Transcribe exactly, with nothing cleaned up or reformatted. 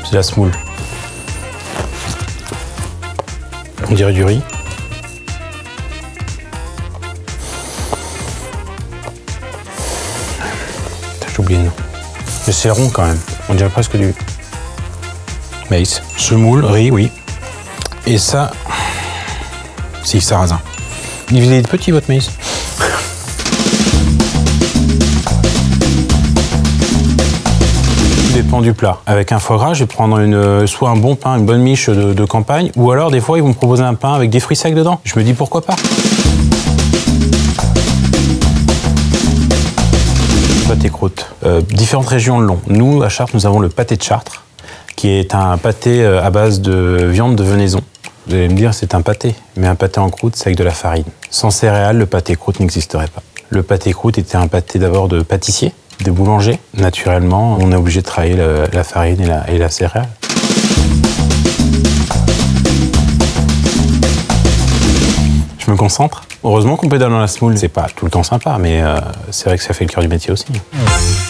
C'est la semoule. On dirait du riz. J'ai oublié le nom. Mais c'est rond quand même. On dirait presque du maïs. Semoule, riz, oui. Et ça, si, sarrasin. Il est petit votre maïs. Tout dépend du plat. Avec un foie gras, je vais prendre une, soit un bon pain, une bonne miche de, de campagne, ou alors des fois ils vont me proposer un pain avec des fruits secs dedans. Je me dis pourquoi pas. Pâté croûte. Euh, différentes régions le long. Nous, à Chartres, nous avons le pâté de Chartres, qui est un pâté à base de viande de venaison. Vous allez me dire, c'est un pâté, mais un pâté en croûte, c'est avec de la farine. Sans céréales, le pâté croûte n'existerait pas. Le pâté croûte était un pâté d'abord de pâtissier, de boulanger. Naturellement, on est obligé de travailler le, la farine et la, et la céréale. Je me concentre. Heureusement qu'on pédale dans la semoule. C'est pas tout le temps sympa, mais euh, c'est vrai que ça fait le cœur du métier aussi.